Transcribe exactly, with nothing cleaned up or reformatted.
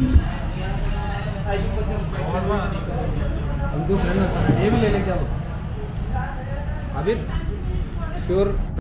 हमको फ्रेंड ये भी ले लेके आओ अभी श्योर।